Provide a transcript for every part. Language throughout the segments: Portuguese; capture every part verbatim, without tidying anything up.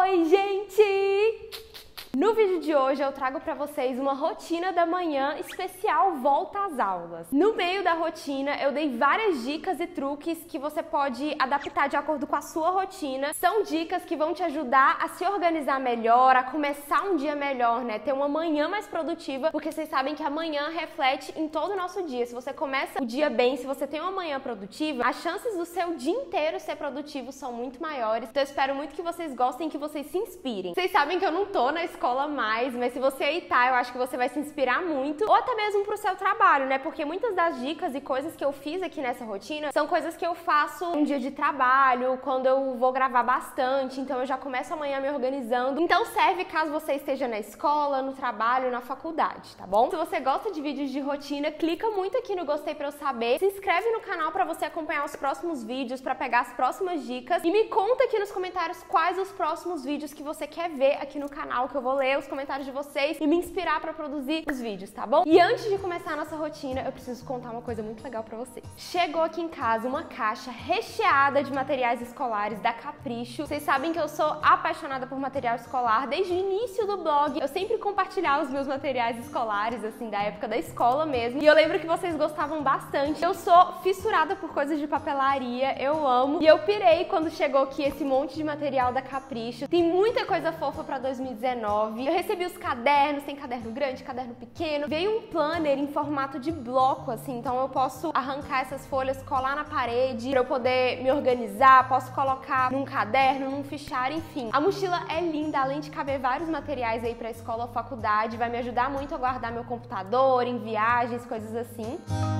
Oi, gente! No vídeo de hoje eu trago pra vocês uma rotina da manhã especial volta às aulas. No meio da rotina eu dei várias dicas e truques que você pode adaptar de acordo com a sua rotina. São dicas que vão te ajudar a se organizar melhor, a começar um dia melhor, né? Ter uma manhã mais produtiva, porque vocês sabem que a manhã reflete em todo o nosso dia. Se você começa o dia bem, se você tem uma manhã produtiva, as chances do seu dia inteiro ser produtivo são muito maiores. Então eu espero muito que vocês gostem, que vocês se inspirem. Vocês sabem que eu não tô na escola mais, mas se você aí tá, eu acho que você vai se inspirar muito, ou até mesmo pro seu trabalho, né? Porque muitas das dicas e coisas que eu fiz aqui nessa rotina são coisas que eu faço um dia de trabalho, quando eu vou gravar bastante, então eu já começo amanhã me organizando. Então serve caso você esteja na escola, no trabalho, na faculdade, tá bom? Se você gosta de vídeos de rotina, clica muito aqui no gostei pra eu saber, se inscreve no canal pra você acompanhar os próximos vídeos, pra pegar as próximas dicas, e me conta aqui nos comentários quais os próximos vídeos que você quer ver aqui no canal, que eu vou ler os comentários de vocês e me inspirar pra produzir os vídeos, tá bom? E antes de começar a nossa rotina, eu preciso contar uma coisa muito legal pra vocês. Chegou aqui em casa uma caixa recheada de materiais escolares da Capricho. Vocês sabem que eu sou apaixonada por material escolar desde o início do blog. Eu sempre compartilhava os meus materiais escolares, assim, da época da escola mesmo. E eu lembro que vocês gostavam bastante. Eu sou fissurada por coisas de papelaria, eu amo. E eu pirei quando chegou aqui esse monte de material da Capricho. Tem muita coisa fofa pra dois mil e dezenove. Eu recebi os cadernos, tem caderno grande, caderno pequeno. Veio um planner em formato de bloco, assim, então eu posso arrancar essas folhas, colar na parede pra eu poder me organizar, posso colocar num caderno, num fichário, enfim. A mochila é linda, além de caber vários materiais aí pra escola ou faculdade, vai me ajudar muito a guardar meu computador, em viagens, coisas assim.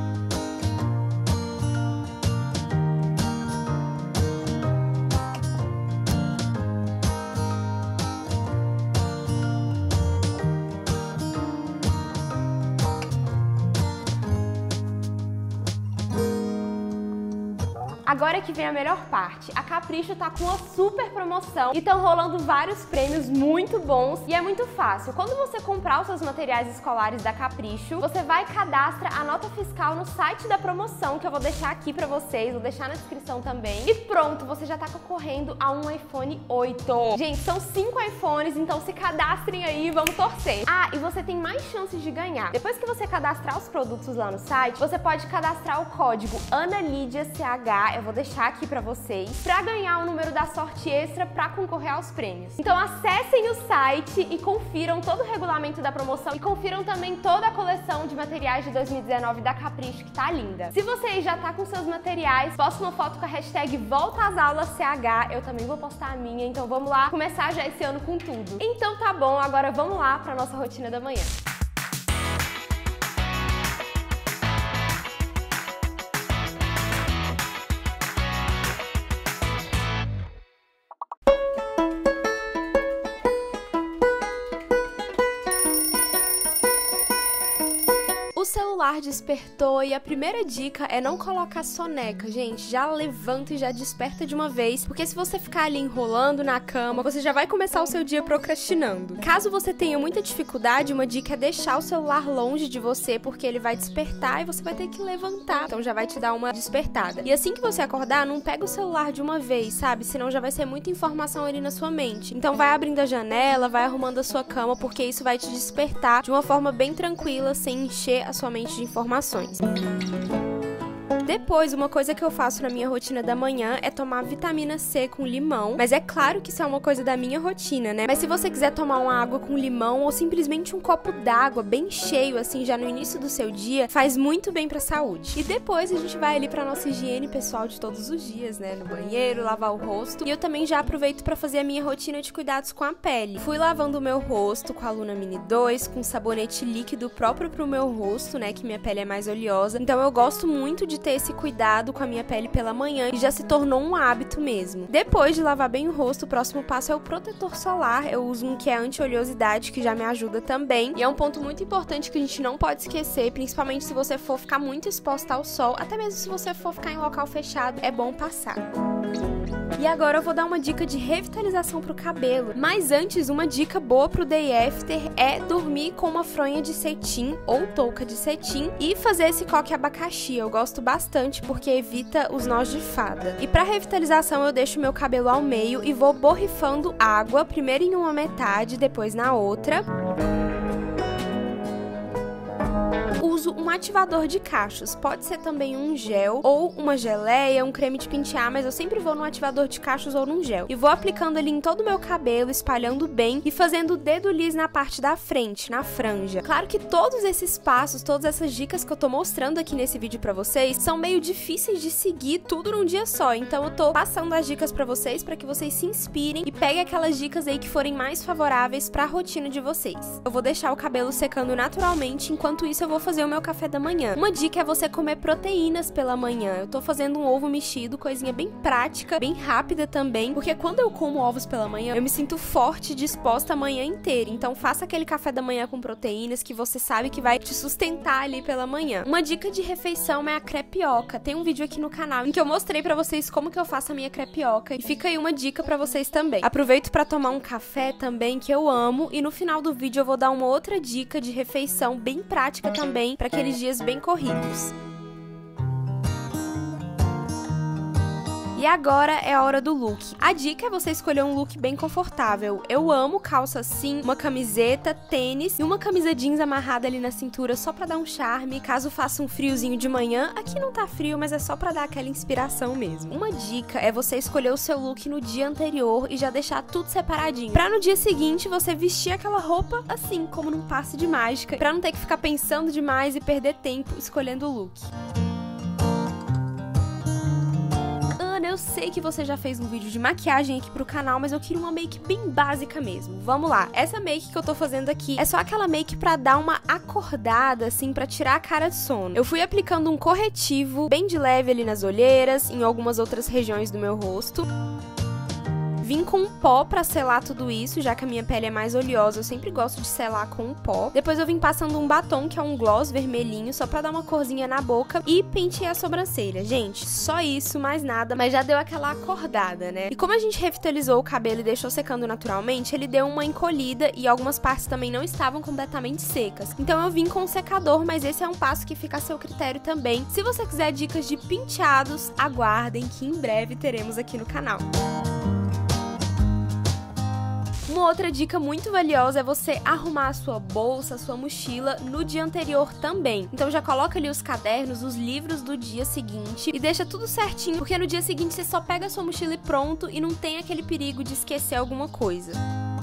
Agora que vem a melhor parte, a Capricho tá com uma super promoção e estão rolando vários prêmios muito bons e é muito fácil. Quando você comprar os seus materiais escolares da Capricho, você vai e cadastra a nota fiscal no site da promoção, que eu vou deixar aqui pra vocês, vou deixar na descrição também. E pronto, você já tá concorrendo a um iPhone oito. Gente, são cinco iPhones, então se cadastrem aí, vamos torcer. Ah, e você tem mais chances de ganhar. Depois que você cadastrar os produtos lá no site, você pode cadastrar o código Ana Lídia C H, eu vou deixar aqui pra vocês, pra ganhar o número da sorte extra pra concorrer aos prêmios. Então acessem o site e confiram todo o regulamento da promoção e confiram também toda a coleção de materiais de dois mil e dezenove da Capricho, que tá linda. Se você aí já tá com seus materiais, posta uma foto com a hashtag Volta às Aulas C H, eu também vou postar a minha, então vamos lá começar já esse ano com tudo. Então tá bom, agora vamos lá pra nossa rotina da manhã. O celular despertou e a primeira dica é não colocar soneca, gente. Já levanta e já desperta de uma vez, porque se você ficar ali enrolando na cama, você já vai começar o seu dia procrastinando. Caso você tenha muita dificuldade, uma dica é deixar o celular longe de você, porque ele vai despertar e você vai ter que levantar. Então já vai te dar uma despertada. E assim que você acordar, não pega o celular de uma vez, sabe? Senão já vai ser muita informação ali na sua mente. Então vai abrindo a janela, vai arrumando a sua cama, porque isso vai te despertar de uma forma bem tranquila, sem encher a sua mente de informações. Depois, uma coisa que eu faço na minha rotina da manhã é tomar vitamina C com limão, mas é claro que isso é uma coisa da minha rotina, né? Mas se você quiser tomar uma água com limão ou simplesmente um copo d'água bem cheio, assim, já no início do seu dia, faz muito bem pra saúde. E depois a gente vai ali pra nossa higiene pessoal de todos os dias, né? No banheiro, lavar o rosto. E eu também já aproveito pra fazer a minha rotina de cuidados com a pele. Fui lavando o meu rosto com a Luna Mini dois, com sabonete líquido próprio pro meu rosto, né? Que minha pele é mais oleosa. Então eu gosto muito de ter esse cuidado com a minha pele pela manhã e já se tornou um hábito mesmo. Depois de lavar bem o rosto, o próximo passo é o protetor solar. Eu uso um que é anti-oleosidade, que já me ajuda também. E é um ponto muito importante que a gente não pode esquecer, principalmente se você for ficar muito exposta ao sol, até mesmo se você for ficar em local fechado, é bom passar. E agora eu vou dar uma dica de revitalização pro cabelo. Mas antes, uma dica boa pro day after é dormir com uma fronha de cetim ou touca de cetim e fazer esse coque abacaxi. Eu gosto bastante porque evita os nós de fada. E pra revitalização eu deixo meu cabelo ao meio e vou borrifando água, primeiro em uma metade, depois na outra. Uso um ativador de cachos, pode ser também um gel ou uma geleia, um creme de pentear, mas eu sempre vou num ativador de cachos ou num gel. E vou aplicando ali em todo o meu cabelo, espalhando bem e fazendo o dedo liso na parte da frente, na franja. Claro que todos esses passos, todas essas dicas que eu tô mostrando aqui nesse vídeo pra vocês, são meio difíceis de seguir tudo num dia só, então eu tô passando as dicas pra vocês, pra que vocês se inspirem e peguem aquelas dicas aí que forem mais favoráveis pra rotina de vocês. Eu vou deixar o cabelo secando naturalmente, enquanto isso eu vou fazer fazer o meu café da manhã. Uma dica é você comer proteínas pela manhã. Eu tô fazendo um ovo mexido, coisinha bem prática, bem rápida também, porque quando eu como ovos pela manhã, eu me sinto forte e disposta a manhã inteira. Então faça aquele café da manhã com proteínas que você sabe que vai te sustentar ali pela manhã. Uma dica de refeição é a crepioca. Tem um vídeo aqui no canal em que eu mostrei pra vocês como que eu faço a minha crepioca e fica aí uma dica pra vocês também. Aproveito pra tomar um café também, que eu amo, e no final do vídeo eu vou dar uma outra dica de refeição bem prática também para aqueles dias bem corridos. E agora é a hora do look. A dica é você escolher um look bem confortável. Eu amo calça assim, uma camiseta, tênis e uma camisa jeans amarrada ali na cintura só pra dar um charme, caso faça um friozinho de manhã. Aqui não tá frio, mas é só pra dar aquela inspiração mesmo. Uma dica é você escolher o seu look no dia anterior e já deixar tudo separadinho, pra no dia seguinte você vestir aquela roupa assim, como num passe de mágica, pra não ter que ficar pensando demais e perder tempo escolhendo o look. Eu sei que você já fez um vídeo de maquiagem aqui pro canal, mas eu queria uma make bem básica mesmo. Vamos lá, essa make que eu tô fazendo aqui é só aquela make pra dar uma acordada, assim, pra tirar a cara de sono. Eu fui aplicando um corretivo bem de leve ali nas olheiras, em algumas outras regiões do meu rosto. Vim com um pó pra selar tudo isso, já que a minha pele é mais oleosa, eu sempre gosto de selar com um pó. Depois eu vim passando um batom, que é um gloss vermelhinho, só pra dar uma corzinha na boca, e penteei a sobrancelha. Gente, só isso, mais nada, mas já deu aquela acordada, né? E como a gente revitalizou o cabelo e deixou secando naturalmente, ele deu uma encolhida e algumas partes também não estavam completamente secas. Então eu vim com um secador, mas esse é um passo que fica a seu critério também. Se você quiser dicas de penteados, aguardem que em breve teremos aqui no canal. Uma outra dica muito valiosa é você arrumar a sua bolsa, a sua mochila no dia anterior também. Então já coloca ali os cadernos, os livros do dia seguinte e deixa tudo certinho, porque no dia seguinte você só pega a sua mochila e pronto, e não tem aquele perigo de esquecer alguma coisa.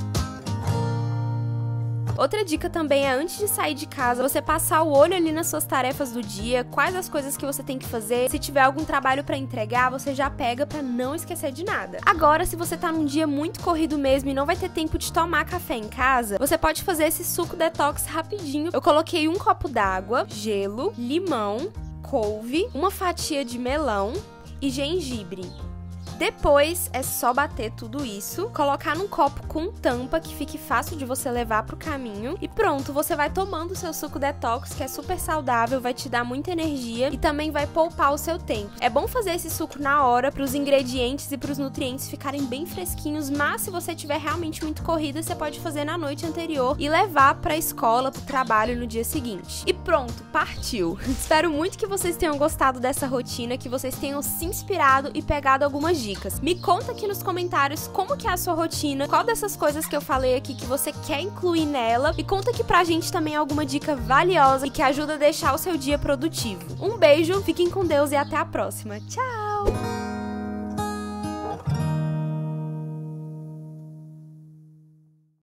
Outra dica também é, antes de sair de casa, você passar o olho ali nas suas tarefas do dia, quais as coisas que você tem que fazer. Se tiver algum trabalho pra entregar, você já pega pra não esquecer de nada. Agora, se você tá num dia muito corrido mesmo e não vai ter tempo de tomar café em casa, você pode fazer esse suco detox rapidinho. Eu coloquei um copo d'água, gelo, limão, couve, uma fatia de melão e gengibre. Depois é só bater tudo isso, colocar num copo com tampa que fique fácil de você levar pro caminho e pronto, você vai tomando o seu suco detox, que é super saudável, vai te dar muita energia e também vai poupar o seu tempo. É bom fazer esse suco na hora para os ingredientes e para os nutrientes ficarem bem fresquinhos, mas se você tiver realmente muito corrida, você pode fazer na noite anterior e levar pra escola, pro trabalho no dia seguinte. E pronto, partiu! Espero muito que vocês tenham gostado dessa rotina, que vocês tenham se inspirado e pegado algumas dicas. Dicas. Me conta aqui nos comentários como que é a sua rotina, qual dessas coisas que eu falei aqui que você quer incluir nela, e conta aqui pra gente também alguma dica valiosa e que ajuda a deixar o seu dia produtivo. Um beijo, fiquem com Deus e até a próxima. Tchau!